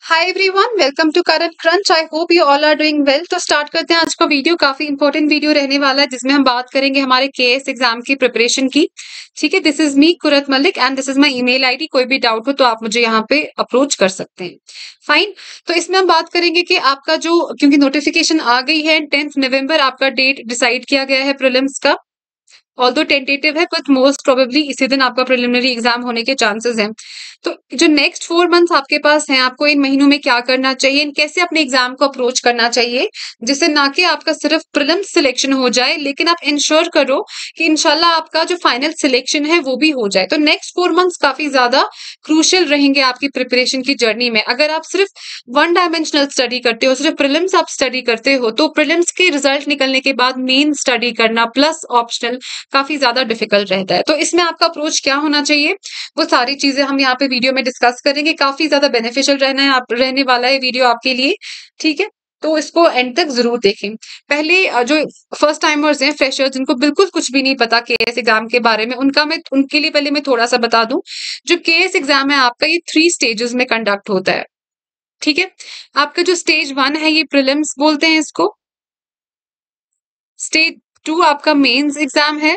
Hi everyone, welcome to current crunch. I hope you all are doing well. तो start करते हैं आज का वीडियो। काफी इंपॉर्टेंट वीडियो रहने वाला है जिसमें हम बात करेंगे हमारे केएस एग्जाम की प्रिपरेशन की। ठीक है, this is me Qurat Malik and this is my email ID. कोई भी डाउट हो तो आप मुझे यहाँ पे अप्रोच कर सकते हैं। फाइन। तो इसमें हम बात करेंगे कि आपका जो, क्योंकि नोटिफिकेशन आ गई है 10th नवंबर आपका डेट डिसाइड किया गया है प्रीलिम्स का। ऑल्दो टेंटेटिव है बट मोस्ट प्रोबेबली इसी दिन आपका प्रिलिमिनरी एग्जाम होने के चांसेस हैं। तो जो नेक्स्ट 4 मंथ्स आपके पास हैं, आपको इन महीनों में क्या करना चाहिए, कैसे अपने एग्जाम को अप्रोच करना चाहिए, जिससे ना कि आपका सिर्फ प्रीलिम्स सिलेक्शन हो जाए, लेकिन आप इंश्योर करो कि इंशाल्लाह आपका जो फाइनल सिलेक्शन है वो भी हो जाए। तो नेक्स्ट 4 मंथ्स काफी ज्यादा क्रूशियल रहेंगे आपकी प्रिपरेशन की जर्नी में। अगर आप सिर्फ वन डायमेंशनल स्टडी करते हो, सिर्फ प्रीलिम्स आप स्टडी करते हो, तो प्रीलिम्स के रिजल्ट निकलने के बाद मेन स्टडी करना प्लस ऑप्शनल काफी ज्यादा डिफिकल्ट रहता है। तो इसमें आपका अप्रोच क्या होना चाहिए, वो सारी चीजें हम यहाँ पे वीडियो में डिस्कस करेंगे। काफी ज्यादा बेनिफिशियल रहने वाला है वीडियो आपके लिए। ठीक है, तो इसको एंड तक जरूर देखें। पहले जो फर्स्ट टाइमर्स हैं, फ्रेशर्स, जिनको बिल्कुल कुछ भी नहीं पता केएस एग्जाम के बारे में, उनके लिए पहले मैं थोड़ा सा बता दूं। जो केएस एग्जाम है आपका, ये 3 स्टेजेस में कंडक्ट होता है। ठीक है, आपका जो स्टेज 1 है ये प्रीलिम्स बोलते हैं इसको। स्टेज 2 आपका मेंस एग्जाम है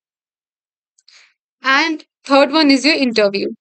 and third one is your interview.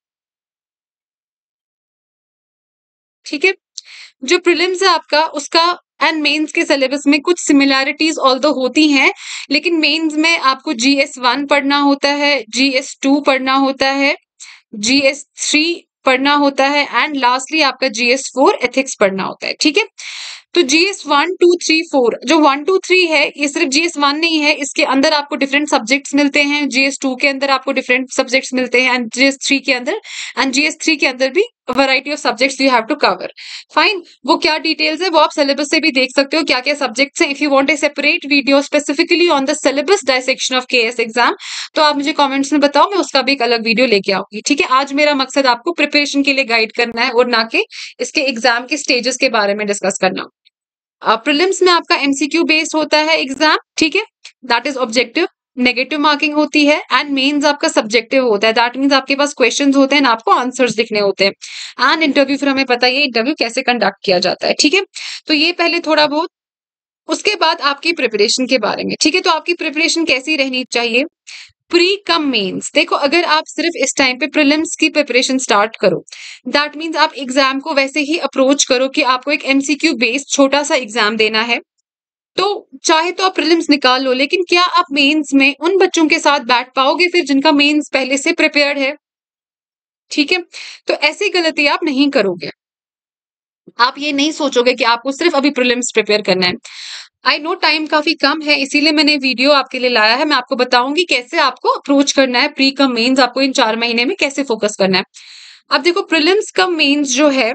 ठीक है, जो प्रीलिम्स है आपका, उसका एंड मेंस के सिलेबस में कुछ सिमिलैरिटीज ऑल्दो होती हैं, लेकिन मेंस में आपको GS1 पढ़ना होता है, GS2 पढ़ना होता है, GS3 पढ़ना होता है एंड लास्टली आपका GS4 एथिक्स पढ़ना होता है। ठीक है, तो GS1 2 3 4, जो 1 2 3 है ये सिर्फ GS1 नहीं है, इसके अंदर आपको डिफरेंट सब्जेक्ट्स मिलते हैं। GS2 के अंदर आपको डिफरेंट सब्जेक्ट्स मिलते हैं एंड GS3 के अंदर, भी variety of subjects you have to cover. Fine, वो क्या डिटेल्स है वो आप सिलेबस से भी देख सकते हो, क्या क्या सब्जेक्ट्स हैं। If you want a separate video specifically on the syllabus dissection of KS exam, तो आप मुझे कमेंट्स में बताओ, मैं उसका भी एक अलग वीडियो लेके आऊंगी। ठीक है, आज मेरा मकसद आपको प्रिपरेशन के लिए गाइड करना है और ना कि इसके एग्जाम के स्टेजेस के बारे में डिस्कस करना। प्रीलिम्स में आपका एमसीक्यू बेस्ड होता है एग्जाम। ठीक है, that is objective, negative marking होती है एंड मेंस आपका सब्जेक्टिव होता है। दैट मींस आपके पास क्वेश्चंस होते हैं, आपको आंसर्स लिखने होते हैं। एंड इंटरव्यू, फिर हमें पता है इंटरव्यू कैसे कंडक्ट किया जाता है। ठीक है, तो ये पहले थोड़ा बहुत। उसके बाद आपकी प्रिपरेशन के बारे में। ठीक है, तो आपकी प्रिपरेशन कैसी रहनी चाहिए, प्री कम मेंस। देखो, अगर आप सिर्फ इस टाइम पे प्रीलिम्स की प्रिपरेशन स्टार्ट करो, दैट मींस आप एग्जाम को वैसे ही अप्रोच करो कि आपको एक एमसीक्यू बेस्ड छोटा सा एग्जाम देना है। तो चाहे तो आप प्रीलिम्स निकाल लो, लेकिन क्या आप मेंस में उन बच्चों के साथ बैठ पाओगे फिर जिनका मेंस पहले से प्रिपेयर्ड है? ठीक है, तो ऐसी गलती आप नहीं करोगे। आप ये नहीं सोचोगे कि आपको सिर्फ अभी प्रीलिम्स प्रिपेयर करना है। आई नो टाइम काफी कम है, इसीलिए मैंने वीडियो आपके लिए लाया है। मैं आपको बताऊंगी कैसे आपको अप्रोच करना है प्री कम मेंस, आपको इन 4 महीने में कैसे फोकस करना है। अब देखो, प्रीलिम्स कम मेंस जो है,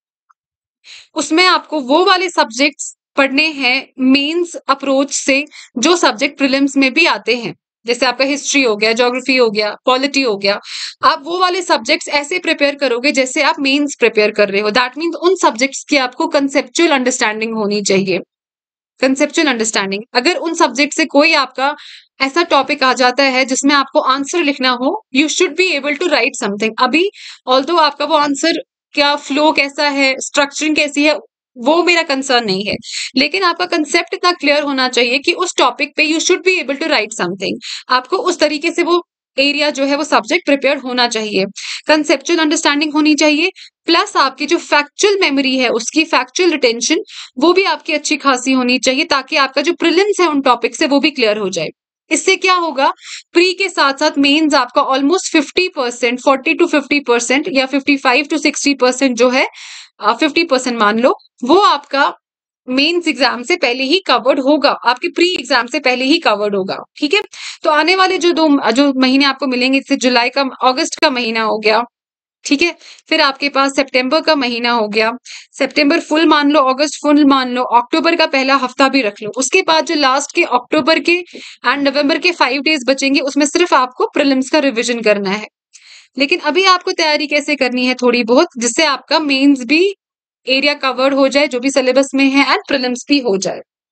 उसमें आपको वो वाले सब्जेक्ट्स पढ़ने हैं मेंस अप्रोच से जो सब्जेक्ट प्रीलिम्स में भी आते हैं। जैसे आपका हिस्ट्री हो गया, ज्योग्राफी हो गया, पॉलिटी हो गया। आप वो वाले सब्जेक्ट्स ऐसे प्रिपेयर करोगे जैसे आप मेंस प्रिपेयर कर रहे हो। दैट मीन्स उन सब्जेक्ट्स की आपको कंसेप्चुअल अंडरस्टैंडिंग होनी चाहिए। कंसेप्चुअल अंडरस्टैंडिंग, अगर उन सब्जेक्ट से कोई आपका ऐसा टॉपिक आ जाता है जिसमें आपको आंसर लिखना हो, you should be able to write something. अभी ऑल्दो आपका वो आंसर क्या फ्लो कैसा है, स्ट्रक्चरिंग कैसी है, वो मेरा कंसर्न नहीं है, लेकिन आपका कंसेप्ट इतना क्लियर होना चाहिए कि उस टॉपिक पे you should be able to write something. आपको उस तरीके से वो एरिया जो है, वो सब्जेक्ट प्रिपेयर होना चाहिए, कंसेप्चुअल अंडरस्टैंडिंग होनी चाहिए, प्लस आपकी जो फैक्चुअल मेमोरी है, उसकी फैक्चुअल रिटेंशन वो भी आपकी अच्छी खासी होनी चाहिए, ताकि आपका जो प्रीलिम्स है उन टॉपिक से वो भी क्लियर हो जाए। इससे क्या होगा, प्री के साथ साथ मेंस आपका ऑलमोस्ट 50%, 40 to 50% या 55 to 60% जो है, 50% मान लो, वो आपका मेंस एग्जाम से पहले ही कवर्ड होगा, आपके प्री एग्जाम से पहले ही कवर्ड होगा। ठीक है, तो आने वाले जो महीने आपको मिलेंगे, जैसे जुलाई का, अगस्त का महीना हो गया, ठीक है, फिर आपके पास सितंबर का महीना हो गया, सितंबर फुल मान लो, अगस्त फुल मान लो, अक्टूबर का पहला हफ्ता भी रख लो। उसके बाद जो लास्ट के अक्टूबर के एंड नवंबर के 5 डेज बचेंगे, उसमें सिर्फ आपको प्रीलिम्स का रिवीजन करना है। लेकिन अभी आपको तैयारी कैसे करनी है, थोड़ी बहुत, जिससे आपका मेंस भी एरिया कवर्ड हो जाए जो भी सिलेबस में है एंड प्रीलिम्स भी हो जाए।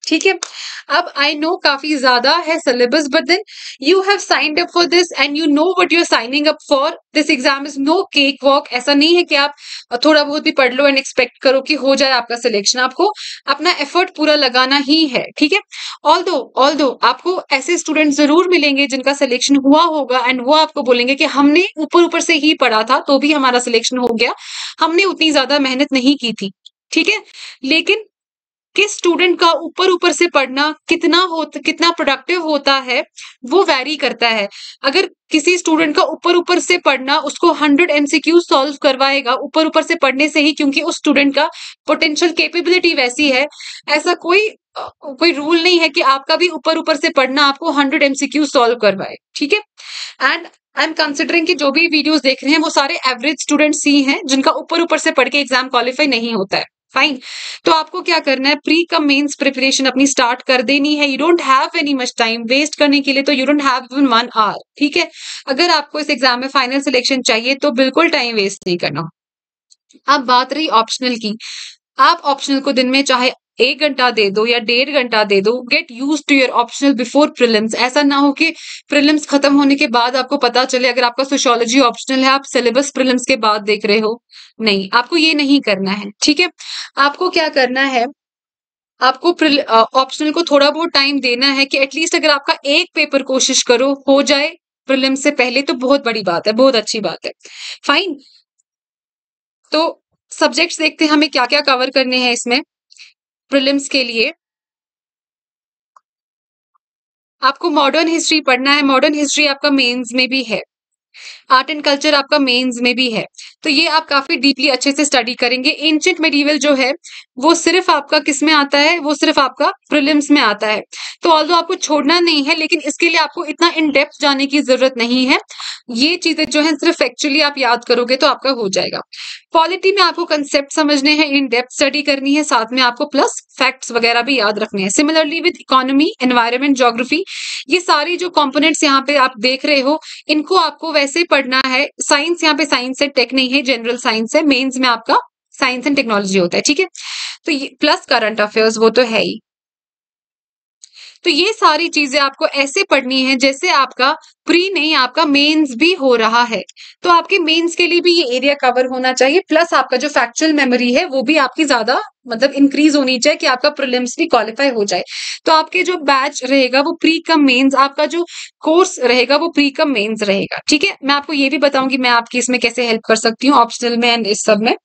ठीक है। अब आई नो काफी ज्यादा है syllabus, but then you have signed up for this and you know what you are signing up for. This exam is no cake walk. ऐसा नहीं है कि आप थोड़ा बहुत भी पढ़ लो एंड एक्सपेक्ट करो कि हो जाए आपका सिलेक्शन। आपको अपना एफर्ट पूरा लगाना ही है, ठीक है। ऑल्दो आपको ऐसे स्टूडेंट जरूर मिलेंगे जिनका सिलेक्शन हुआ होगा एंड वो आपको बोलेंगे कि हमने ऊपर ऊपर से ही पढ़ा था तो भी हमारा सिलेक्शन हो गया, हमने उतनी ज्यादा मेहनत नहीं की थी, ठीक है। लेकिन किस स्टूडेंट का ऊपर ऊपर से पढ़ना कितना प्रोडक्टिव होता है वो वैरी करता है। अगर किसी स्टूडेंट का ऊपर ऊपर से पढ़ना उसको 100 एमसीक्यू सॉल्व करवाएगा ऊपर ऊपर से पढ़ने से ही, क्योंकि उस स्टूडेंट का पोटेंशियल कैपेबिलिटी वैसी है। ऐसा कोई रूल नहीं है कि आपका भी ऊपर ऊपर से पढ़ना आपको 100 एमसीक्यू सॉल्व करवाए, ठीक है। एंड आई एम कंसिडरिंग कि जो भी वीडियोस देख रहे हैं वो सारे एवरेज स्टूडेंट्स ही हैं जिनका ऊपर ऊपर से पढ़ के एग्जाम क्वालिफाई नहीं होता है। फाइन। तो आपको क्या करना है, प्री कम मेंस प्रिपरेशन अपनी स्टार्ट कर देनी है। You don't have any much time waste करने के लिए, तो you don't have even 1 hour, ठीक है। अगर आपको इस एग्जाम में फाइनल सिलेक्शन चाहिए तो बिल्कुल टाइम वेस्ट नहीं करना। अब बात रही ऑप्शनल की, आप ऑप्शनल को दिन में चाहे 1 घंटा दे दो या 1.5 घंटा दे दो। Get used to your optional before prelims. ऐसा ना हो कि प्रीलिम्स खत्म होने के बाद आपको पता चले, अगर आपका सोशियोलॉजी ऑप्शनल है, आप सिलेबस प्रीलिम्स के बाद देख रहे हो। नहीं, आपको ये नहीं करना है, ठीक है। आपको क्या करना है, आपको ऑप्शनल को थोड़ा बहुत टाइम देना है कि एटलीस्ट अगर आपका एक पेपर कोशिश करो हो जाए प्रीलिम्स से पहले, तो बहुत बड़ी बात है, बहुत अच्छी बात है। फाइन। तो सब्जेक्ट्स देखते हैं हमें क्या क्या कवर करने हैं इसमें प्रीलिम्स के लिए। आपको मॉडर्न हिस्ट्री पढ़ना है। मॉडर्न हिस्ट्री आपका मेंस में भी है, आर्ट एंड कल्चर आपका मेंस में भी है, तो ये आप काफी डीपली अच्छे से स्टडी करेंगे। एंशिएंट मेडिवल जो है वो सिर्फ आपका किस में आता है, वो सिर्फ आपका प्रीलिम्स में आता है। तो ऑल्दो आपको छोड़ना नहीं है, लेकिन इसके लिए आपको इतना इन डेप्थ जाने की जरूरत नहीं है। ये चीजें जो है सिर्फ एक्चुअली आप याद करोगे तो आपका हो जाएगा। पॉलिटी में आपको कंसेप्ट समझने हैं, इन डेप्थ स्टडी करनी है, साथ में आपको प्लस फैक्ट्स वगैरह भी याद रखने हैं। Similarly with economy, environment, geography, ये सारी जो कंपोनेंट्स यहाँ पे आप देख रहे हो इनको आपको वैसे पढ़ना है। साइंस यहाँ पे साइंस है, टेक नहीं है, जनरल साइंस है। मेंस में आपका साइंस एंड टेक्नोलॉजी होता है, ठीक है। तो ये प्लस करंट अफेयर्स वो तो है ही। तो ये सारी चीजें आपको ऐसे पढ़नी है जैसे आपका प्री नहीं, आपका मेंस भी हो रहा है। तो आपके मेंस के लिए भी ये एरिया कवर होना चाहिए, प्लस आपका जो फैक्चुअल मेमोरी है वो भी आपकी ज्यादा मतलब इंक्रीज होनी चाहिए कि आपका प्रीलिम्स भी क्वालिफाई हो जाए। तो आपके जो बैच रहेगा वो प्री कम मेंस, आपका जो कोर्स रहेगा वो प्री कम मेंस रहेगा, ठीक है। मैं आपको ये भी बताऊंगी मैं आपकी इसमें कैसे हेल्प कर सकती हूँ ऑप्शनल में एंड इस सब में,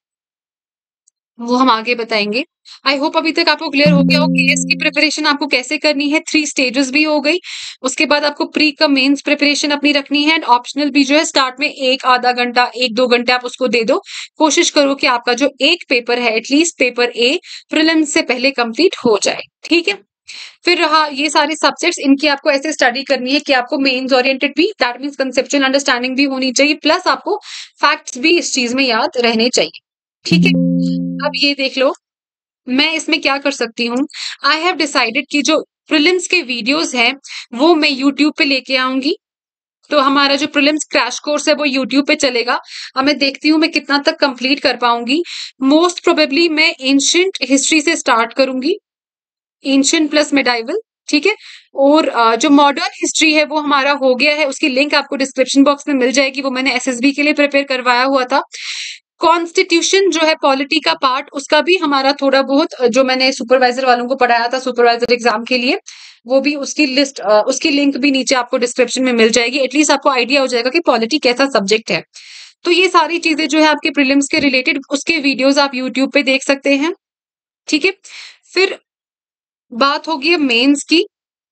वो हम आगे बताएंगे। आई होप अभी तक आपको क्लियर हो गया हो कि केएस की प्रिपरेशन आपको कैसे करनी है। 3 स्टेजेस भी हो गई। उसके बाद आपको प्री का मेंस प्रिपरेशन अपनी रखनी है एंड ऑप्शनल भी जो है स्टार्ट में 1 आधा घंटा 1-2 घंटे आप उसको दे दो। कोशिश करो कि आपका जो एक पेपर है एटलीस्ट पेपर ए प्रीलिम्स से पहले कंप्लीट हो जाए, ठीक है। फिर रहा ये सारे सब्जेक्ट्स, इनकी आपको ऐसे स्टडी करनी है कि आपको मेंस ओरिएंटेड भी, दैट मींस कंसेप्चुअल अंडरस्टैंडिंग भी होनी चाहिए, प्लस आपको फैक्ट्स भी इस चीज में याद रहने चाहिए, ठीक है। अब ये देख लो मैं इसमें क्या कर सकती हूँ। आई हैव डिसाइडेड कि जो प्रीलिम्स के वीडियोस हैं वो मैं यूट्यूब पे लेके आऊंगी। तो हमारा जो प्रीलिम्स क्रैश कोर्स है वो यूट्यूब पे चलेगा। अब मैं देखती हूँ मैं कितना तक कंप्लीट कर पाऊंगी। मोस्ट प्रोबेबली मैं एंशिएंट हिस्ट्री से स्टार्ट करूंगी, एंशिएंट प्लस मेडाइवल, ठीक है। और जो मॉडर्न हिस्ट्री है वो हमारा हो गया है, उसकी लिंक आपको डिस्क्रिप्शन बॉक्स में मिल जाएगी, वो मैंने एसएसबी के लिए प्रिपेयर करवाया हुआ था। कॉन्स्टिट्यूशन जो है पॉलिटी का पार्ट, उसका भी हमारा थोड़ा बहुत जो मैंने सुपरवाइजर वालों को पढ़ाया था सुपरवाइजर एग्जाम के लिए, वो भी उसकी लिस्ट उसकी लिंक भी नीचे आपको डिस्क्रिप्शन में मिल जाएगी। एटलीस्ट आपको आइडिया हो जाएगा कि पॉलिटी कैसा सब्जेक्ट है। तो ये सारी चीजें जो है आपके प्रीलिम्स के रिलेटेड उसके वीडियोस आप यूट्यूब पे देख सकते हैं, ठीक है। फिर बात होगी अब मेंस की।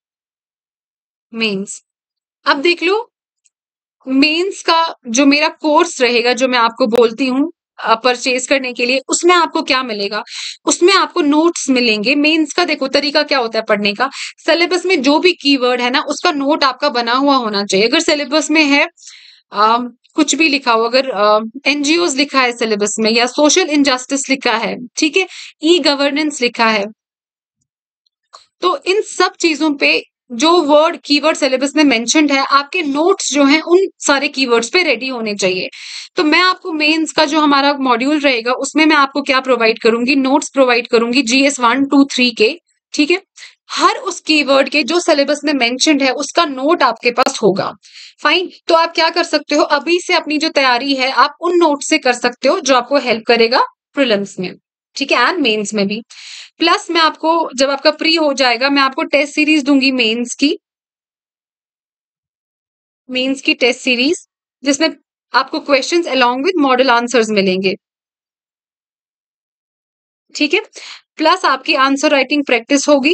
मेंस अब देख लो, मेंस का जो मेरा कोर्स रहेगा जो मैं आपको बोलती हूँ परचेज करने के लिए, उसमें आपको क्या मिलेगा, उसमें आपको नोट्स मिलेंगे। मेंस का देखो तरीका क्या होता है पढ़ने का, सिलेबस में जो भी कीवर्ड है ना उसका नोट आपका बना हुआ होना चाहिए। अगर सिलेबस में है कुछ भी लिखा हो, अगर एनजीओज लिखा है सिलेबस में या सोशल इनजस्टिस लिखा है, ठीक है, ई गवर्नेंस लिखा है, तो इन सब चीजों पे जो वर्ड कीवर्ड सिलेबस में मेंशन्ड है आपके नोट्स जो हैं उन सारे कीवर्ड्स पे रेडी होने चाहिए। तो मैं आपको मेंस का जो हमारा मॉड्यूल रहेगा उसमें मैं आपको क्या प्रोवाइड करूंगी, नोट्स प्रोवाइड करूंगी जीएस 1, 2, 3 के, ठीक है। हर उस कीवर्ड के जो सिलेबस में मेंशन्ड है उसका नोट आपके पास होगा। फाइन, तो आप क्या कर सकते हो, अभी से अपनी जो तैयारी है आप उन नोट से कर सकते हो जो आपको हेल्प करेगा प्रीलिम्स में, ठीक है, एंड मेंस में भी। प्लस मैं आपको जब आपका प्री हो जाएगा मैं आपको टेस्ट सीरीज दूंगी मेंस की टेस्ट सीरीज, जिसमें आपको questions along with model answers मिलेंगे, ठीक है। प्लस आपकी आंसर राइटिंग प्रैक्टिस होगी,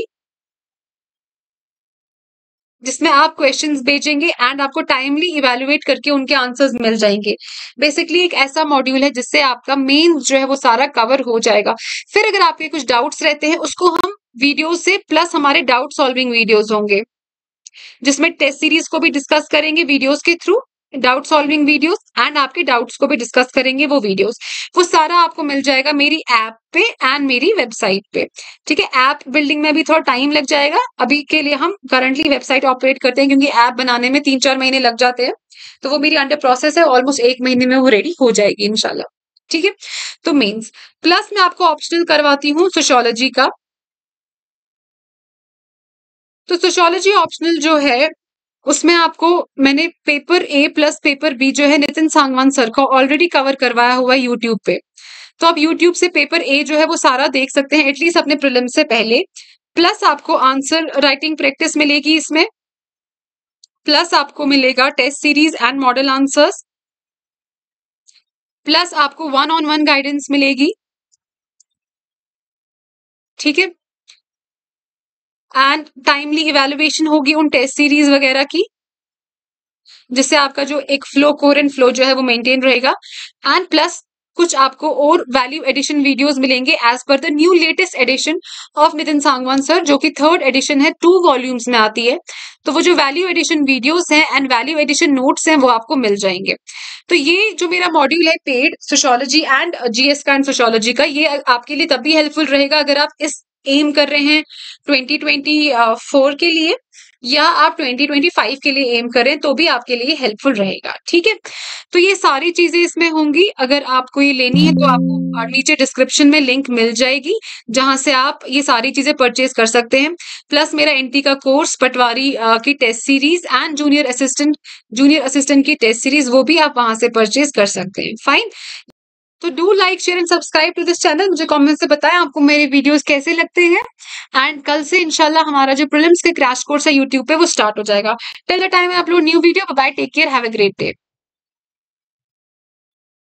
जिसमें आप क्वेश्चंस भेजेंगे एंड आपको टाइमली इवैल्यूएट करके उनके आंसर्स मिल जाएंगे। बेसिकली एक ऐसा मॉड्यूल है जिससे आपका मेन जो है वो सारा कवर हो जाएगा। फिर अगर आपके कुछ डाउट्स रहते हैं उसको हम वीडियो से प्लस हमारे डाउट सॉल्विंग वीडियोस होंगे, जिसमें टेस्ट सीरीज को भी डिस्कस करेंगे वीडियोस के through, doubt solving videos, and आपके डाउट्स को भी डिस्कस करेंगे वो वीडियोस। वो सारा आपको मिल जाएगा मेरी ऐप पे एंड मेरी वेबसाइट पे, ठीक है। ऐप बिल्डिंग में भी थोड़ा टाइम लग जाएगा, अभी के लिए हम करंटली वेबसाइट ऑपरेट करते हैं क्योंकि ऐप बनाने में 3-4 महीने लग जाते हैं, तो वो मेरी अंडर प्रोसेस है, ऑलमोस्ट 1 महीने में वो रेडी हो जाएगी इंशाल्लाह, ठीक है। तो मेंस प्लस मैं आपको ऑप्शनल करवाती हूँ सोशियोलॉजी का। तो सोशियोलॉजी ऑप्शनल जो है उसमें आपको मैंने paper A plus paper B जो है नितिन सांगवान सर का ऑलरेडी कवर करवाया हुआ है यूट्यूब पे, तो आप यूट्यूब से पेपर ए जो है वो सारा देख सकते हैं एटलीस्ट अपने प्रीलिम से पहले। प्लस आपको आंसर राइटिंग प्रैक्टिस मिलेगी इसमें, प्लस आपको मिलेगा test series and model answers, plus आपको 1-on-1 गाइडेंस मिलेगी, ठीक है, एंड टाइमली इवेल्युएशन होगी उन टेस्ट सीरीज वगैरह की, जिससे आपका जो एक फ्लो कोरेंट फ्लो जो है वो मेंटेन रहेगा। एंड प्लस कुछ आपको और वैल्यू एडिशन वीडियोस मिलेंगे as per the new latest edition of Nitin Sangwan sir, जो कि 3rd एडिशन है, 2 वॉल्यूम्स में आती है। तो वो जो वैल्यू एडिशन वीडियोस हैं एंड वैल्यू एडिशन नोट्स हैं वो आपको मिल जाएंगे। तो ये जो मेरा मॉड्यूल है पेड सोशियोलॉजी एंड जीएस का एंड सोशियोलॉजी का, ये आपके लिए तब भी हेल्पफुल रहेगा अगर आप इस एम कर रहे हैं 2024 के लिए, या आप 2025 के लिए एम करें तो भी आपके लिए हेल्पफुल रहेगा, ठीक है। तो ये सारी चीजें इसमें होंगी, अगर आपको ये लेनी है तो आपको नीचे डिस्क्रिप्शन में लिंक मिल जाएगी जहां से आप ये सारी चीजें परचेज कर सकते हैं। प्लस मेरा एनटी का कोर्स पटवारी की test series and junior assistant की टेस्ट सीरीज वो भी आप वहां से परचेज कर सकते हैं। फाइन, तो do like share and subscribe to this channel. मुझे कमेंट से बताएं आपको मेरे वीडियोस कैसे लगते हैं, एंड कल से इंशाल्लाह हमारा जो प्रीलिम्स के क्रैश कोर्स है यूट्यूब पे वो स्टार्ट हो जाएगा। Till the time I upload new video, bye, take care, have a great day.